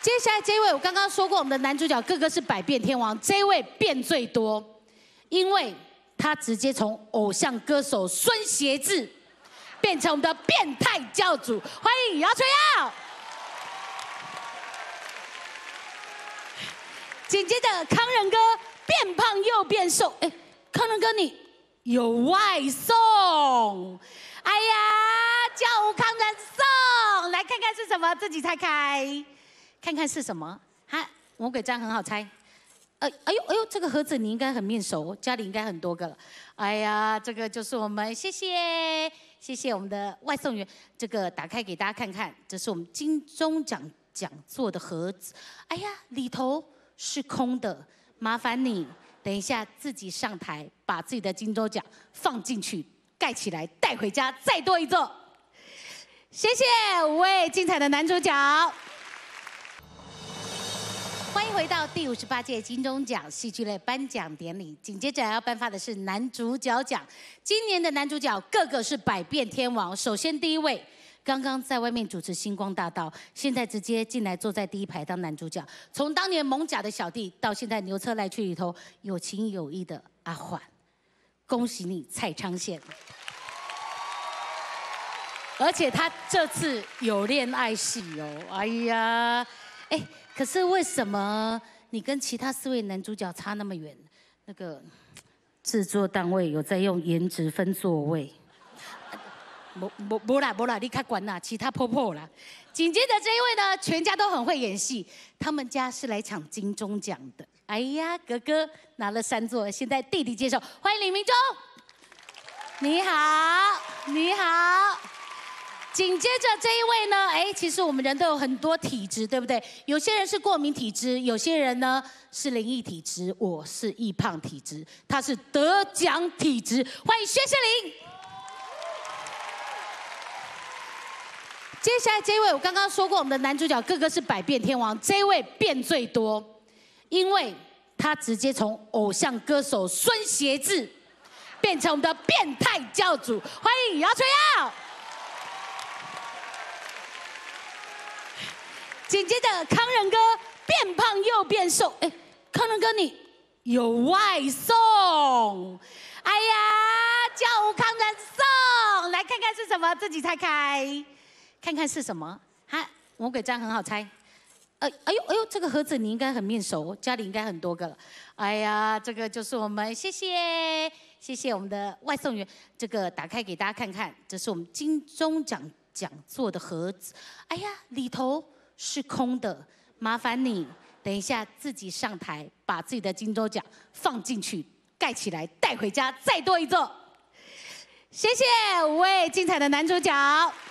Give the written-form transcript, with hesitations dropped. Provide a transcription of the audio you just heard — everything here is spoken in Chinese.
接下来这位，我刚刚说过，我们的男主角个个是百变天王，这位变最多，因为他直接从偶像歌手孙协志变成我们的变态教主，欢迎姚淳耀。紧接着康仁哥变胖又变瘦，哎，康仁哥你有外送，哎呀，叫吴康仁送，来看看是什么，自己猜开。 看看是什么？哈，魔鬼毡很好猜。哎呦，这个盒子你应该很面熟，家里应该很多个了。哎呀，这个就是我们，谢谢我们的外送员。这个打开给大家看看，这是我们金钟奖讲座的盒子。哎呀，里头是空的，麻烦你等一下自己上台，把自己的金钟奖放进去，盖起来，带回家，再多一座。谢谢5位精彩的男主角。 欢迎回到第58届金钟奖戏剧类颁奖典礼。紧接着要颁发的是男主角奖。今年的男主角个个是百变天王。首先第一位，刚刚在外面主持《星光大道》，现在直接进来坐在第一排当男主角。从当年蒙甲的小弟，到现在牛车来去里头有情有义的阿缓，恭喜你蔡昌宪。而且他这次有恋爱戏哦，哎呀，哎。 可是为什么你跟其他4位男主角差那么远？那个制作单位有在用颜值分座位。没啦，你看管啦，其他破破啦。紧接着这一位呢，全家都很会演戏，他们家是来抢金钟奖的。哎呀，哥哥拿了3座，现在弟弟接受，欢迎李明忠。你好，你好。 紧接着这一位呢，哎，其实我们人都有很多体质，对不对？有些人是过敏体质，有些人呢是灵异体质，我是易胖体质，他是得奖体质。欢迎薛世林。接下来这一位，我刚刚说过，我们的男主角个个是百变天王，这位变最多，因为他直接从偶像歌手孙协志变成我们的变态教主。欢迎姚淳耀。 紧接着康仁哥变胖又变瘦，哎，康仁哥你有外送，哎呀，叫吴康仁送，来看看是什么，自己猜开。看看是什么？哈，魔鬼毡很好猜。哎呦，这个盒子你应该很面熟，家里应该很多个了。哎呀，这个就是我们，谢谢我们的外送员。这个打开给大家看看，这是我们金钟奖讲座的盒子。哎呀，里头。 是空的，麻烦你等一下自己上台，把自己的金钟奖放进去，盖起来，带回家，再多一座。谢谢5位精彩的男主角。